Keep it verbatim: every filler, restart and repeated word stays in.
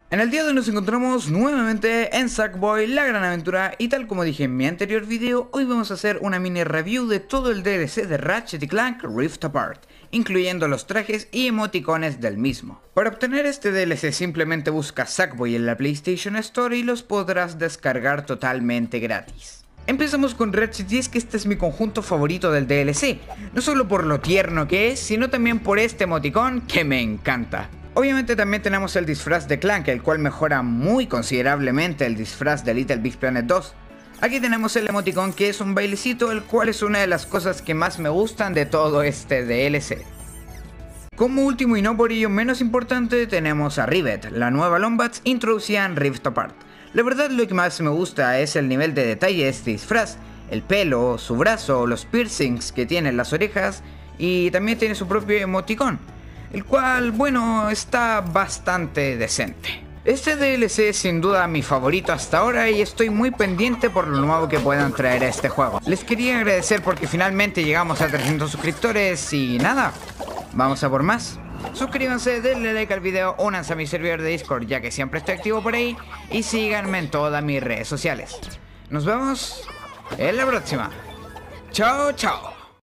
En el día de hoy nos encontramos nuevamente en Sackboy, la gran aventura, y tal como dije en mi anterior video, hoy vamos a hacer una mini review de todo el D L C de Ratchet y Clank Rift Apart, incluyendo los trajes y emoticones del mismo. Para obtener este D L C simplemente busca Sackboy en la PlayStation Store y los podrás descargar totalmente gratis. Empezamos con Ratchet y es que este es mi conjunto favorito del D L C, no solo por lo tierno que es, sino también por este emoticón que me encanta. Obviamente también tenemos el disfraz de Clank, el cual mejora muy considerablemente el disfraz de Little Big Planet dos. Aquí tenemos el emoticón que es un bailecito, el cual es una de las cosas que más me gustan de todo este D L C. Como último y no por ello menos importante tenemos a Rivet, la nueva Lombax introducida en Rift Apart. La verdad lo que más me gusta es el nivel de detalle de este disfraz, el pelo, su brazo, los piercings que tiene en las orejas y también tiene su propio emoticón, el cual, bueno, está bastante decente. Este D L C es sin duda mi favorito hasta ahora y estoy muy pendiente por lo nuevo que puedan traer a este juego. Les quería agradecer porque finalmente llegamos a trescientos suscriptores y nada, vamos a por más. Suscríbanse, denle like al video, únanse a mi servidor de Discord ya que siempre estoy activo por ahí y síganme en todas mis redes sociales. Nos vemos en la próxima. Chao, chao.